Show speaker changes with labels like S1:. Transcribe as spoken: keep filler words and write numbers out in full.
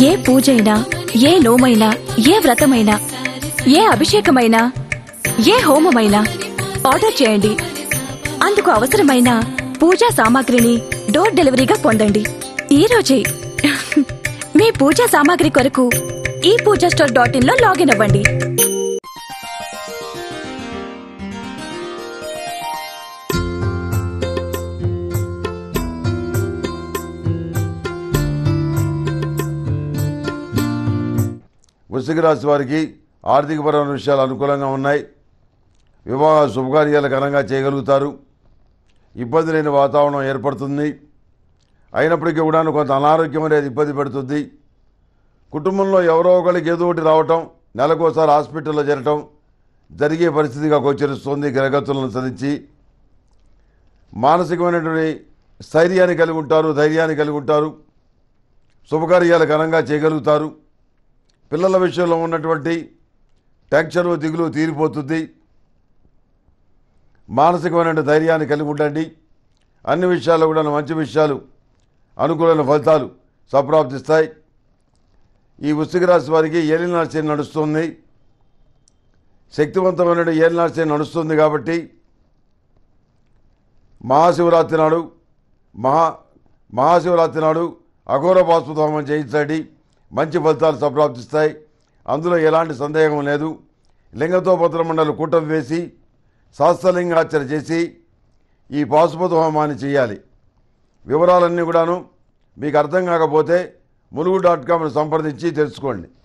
S1: ఏ పూజైనా, ఏ నోమైనా, ఏ వ్రతమైనా, ఏ అభిషేకమైనా, ఏ హోమమైనా ఆర్డర్ చేయండి. అందుకు అవసరమైన పూజా సామాగ్రిని డోర్ డెలివరీగా పొందండి ఈ రోజే. మీ పూజా సామాగ్రి కొరకు ఈ పూజా స్టోర్ డాట్ ఇన్ లో లాగిన్ అవ్వండి.
S2: వృశ్చిక రాశి వారికి ఆర్థికపరమైన విషయాలు అనుకూలంగా ఉన్నాయి. వివాహ శుభకార్యాలు ఘనంగా చేయగలుగుతారు. ఇబ్బంది లేని వాతావరణం ఏర్పడుతుంది. అయినప్పటికీ కూడా కొంత అనారోగ్యం అనేది ఇబ్బంది పెడుతుంది. కుటుంబంలో ఎవరో ఒకరికి ఏదో ఒకటి రావటం, నెలకోసారి హాస్పిటల్లో చేరటం జరిగే పరిస్థితిగా గోచరిస్తుంది. గ్రహగతులను అనుసరించి మానసికమైనటువంటి స్థైర్యాన్ని కలిగి ఉంటారు, ధైర్యాన్ని కలిగి ఉంటారు. శుభకార్యాలు ఘనంగా చేయగలుగుతారు. పిల్లల విషయంలో ఉన్నటువంటి టెన్షన్ దిగులు తీరిపోతుంది. మానసికమైన ధైర్యాన్ని కలిగి ఉండండి. అన్ని విషయాల్లో కూడా మంచి విషయాలు, అనుకూలమైన ఫలితాలు సంప్రాప్తిస్తాయి. ఈ వృశ్చిక రాశి వారికి ఏలినాటి శని నడుస్తుంది. శక్తివంతమైన ఏలినాటి శని నడుస్తుంది కాబట్టి మహాశివరాత్రి నాడు మహా మహాశివరాత్రి నాడు అఘోర పాశుపతోమం చేయించండి. మంచి ఫలితాలు సంప్రాప్తిస్తాయి. అందులో ఎలాంటి సందేహం లేదు. లింగతో పత్రమండలు కూటమి వేసి శాస్త్రలింగార్చన చేసి ఈ పాశుపత హోమాన్ని చేయాలి. వివరాలన్నీ కూడాను మీకు అర్థం కాకపోతే ములుగు డాట్ కామ్ను సంప్రదించి తెలుసుకోండి.